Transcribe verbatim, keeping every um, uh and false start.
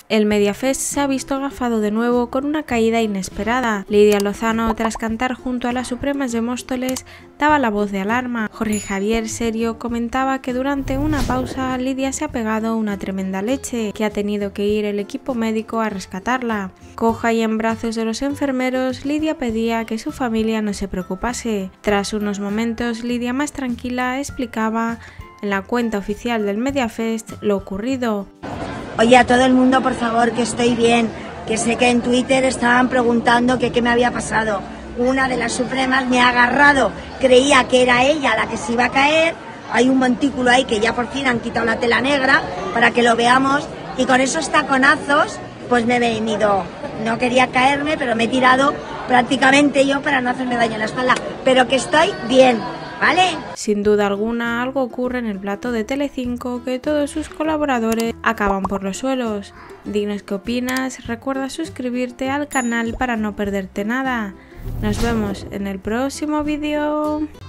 El Mediafest se ha visto agafado de nuevo con una caída inesperada. Lidia Lozano, tras cantar junto a las Supremas de Móstoles, daba la voz de alarma. Jorge Javier Serio comentaba que durante una pausa Lidia se ha pegado una tremenda leche, que ha tenido que ir el equipo médico a rescatarla. Coja y en brazos de los enfermeros, Lidia pedía que su familia no se preocupase. Tras unos momentos, Lidia, más tranquila, explicaba en la cuenta oficial del Mediafest lo ocurrido. Oye, a todo el mundo, por favor, que estoy bien, que sé que en Twitter estaban preguntando que qué me había pasado. Una de las Supremas me ha agarrado, creía que era ella la que se iba a caer, hay un montículo ahí que ya por fin han quitado la tela negra para que lo veamos, y con esos taconazos pues me he venido, no quería caerme, pero me he tirado prácticamente yo para no hacerme daño en la espalda, pero que estoy bien. ¿Vale? Sin duda alguna, algo ocurre en el plató de Telecinco que todos sus colaboradores acaban por los suelos. Dinos qué opinas, recuerda suscribirte al canal para no perderte nada. Nos vemos en el próximo vídeo.